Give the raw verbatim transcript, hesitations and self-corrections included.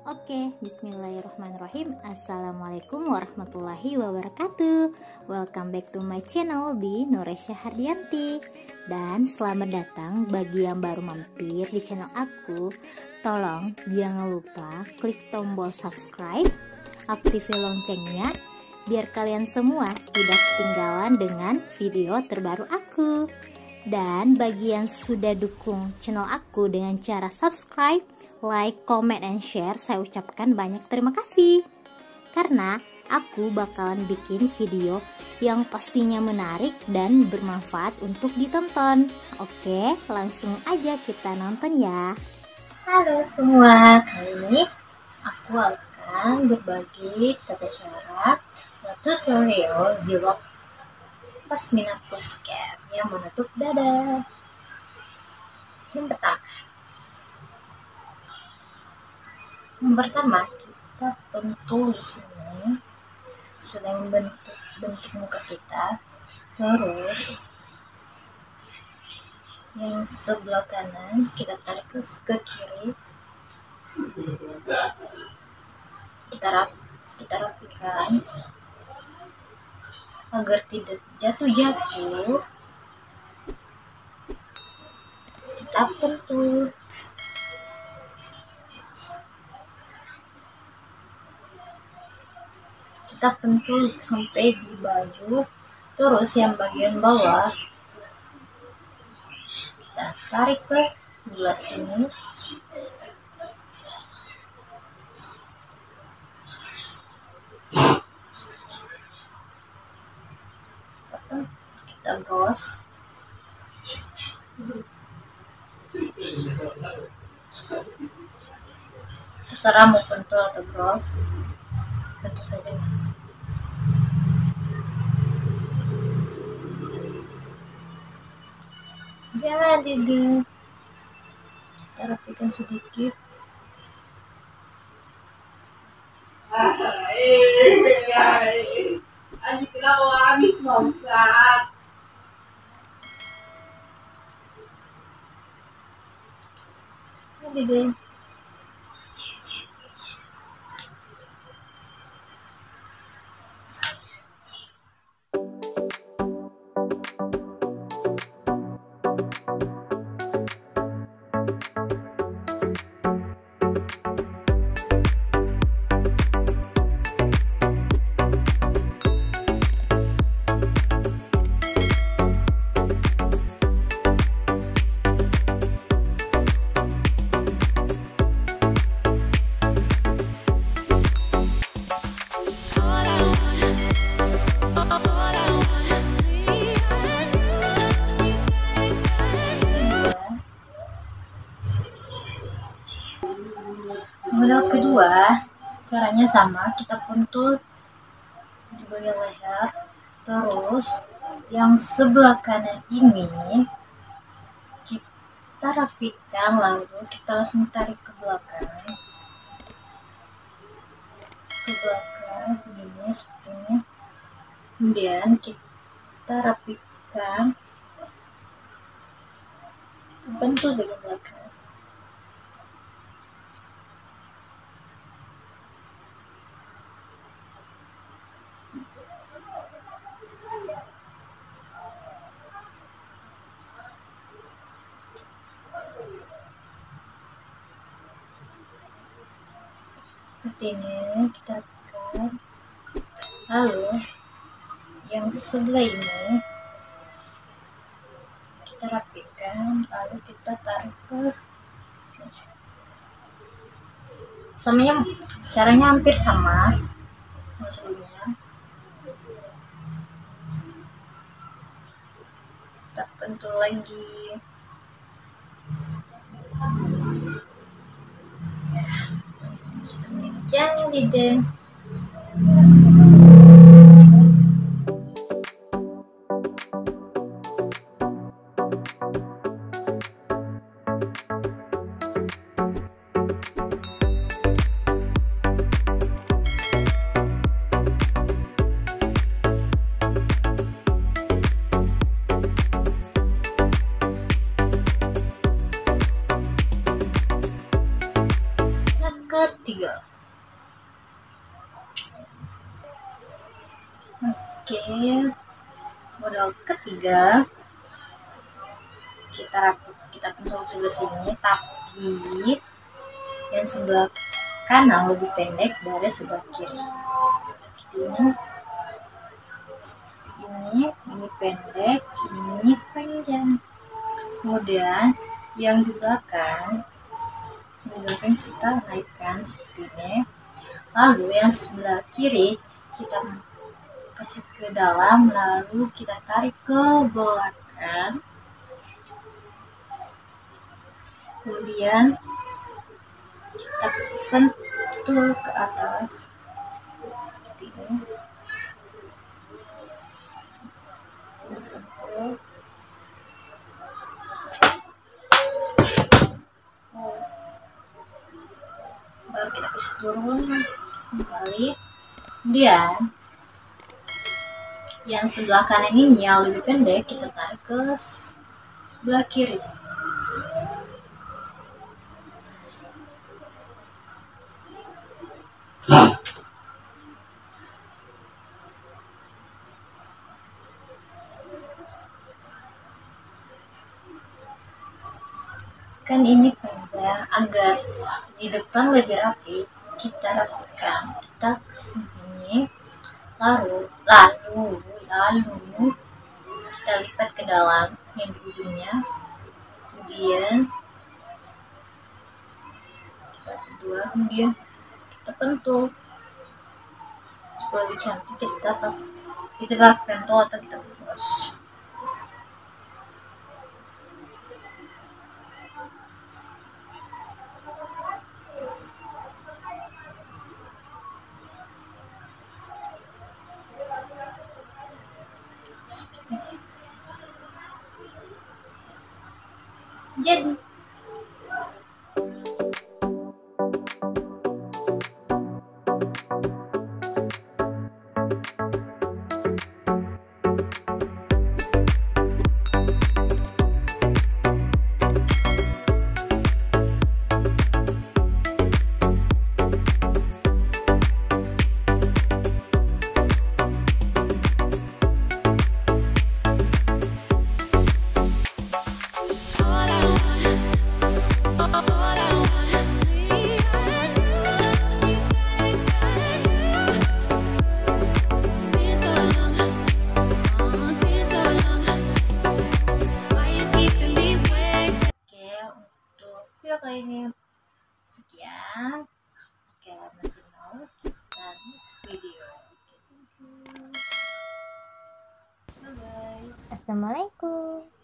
Oke, bismillahirrahmanirrahim. Assalamualaikum warahmatullahi wabarakatuh. Welcome back to my channel di Nuresya Hardianti. Dan selamat datang bagi yang baru mampir di channel aku. Tolong jangan lupa klik tombol subscribe, aktifin loncengnya, biar kalian semua tidak ketinggalan dengan video terbaru aku. Dan bagi yang sudah dukung channel aku dengan cara subscribe, like, comment, and share, saya ucapkan banyak terima kasih. Karena aku bakalan bikin video yang pastinya menarik dan bermanfaat untuk ditonton. Oke, langsung aja kita nonton ya. Halo semua, kali ini aku akan berbagi tata cara dan tutorial jilbab pasmina pusket yang menutup dada. Yang pertama, Yang pertama kita bentuk di sini sudah membentuk bentuk muka kita. Terus yang sebelah kanan kita tarik ke, ke kiri. Kita rap, kita rapikan agar tidak jatuh-jatuh. Kita bentuk. Kita pentul sampai di baju. Terus yang bagian bawah kita tarik ke sebelah sini. Kita bros. Terserah mau pentul atau bros, tentu saja. Jadi deh, kita rapikan sedikit. Jadi deh. Model kedua, caranya sama, kita pentul di bagian leher. Terus yang sebelah kanan ini kita rapikan, lalu kita langsung tarik ke belakang. Ke belakang begini sepertinya. Kemudian kita rapikan, pentul bagian belakang. Seperti ini kita rapikan. Lalu yang sebelah ini kita rapikan, lalu kita tarik ke sini. Samanya caranya hampir sama sebelumnya. Kita pentul lagi. Seperti jadi deh. ketiga. Oke, model ketiga kita rapi, kita pentul sebelah sini, tapi yang sebelah kanan lebih pendek dari sebelah kiri. Seperti ini. Seperti ini, ini pendek, ini panjang. Kemudian yang di belakang, yang di belakang kita naikkan seperti ini. Lalu yang sebelah kiri kita kasih ke dalam, lalu kita tarik ke belakang. Kemudian kita pentul ke atas seperti ini. Kita pentul. Baru kita kasih turun kembali. Kemudian yang sebelah kanan ini yang lebih pendek kita tarik ke sebelah kiri. Kan ini panjang, agar di depan lebih rapi kita rapikan, kita kesini, lalu lalu lalu kita lipat ke dalam yang di ujungnya. Kemudian kita kedua, kemudian kita pentul supaya lebih cantik. Kita kita pentul atau kita puas. Jadi kali ini sekian. Oke, masih mau kita next video. Oke, thank you. Bye bye. Assalamualaikum.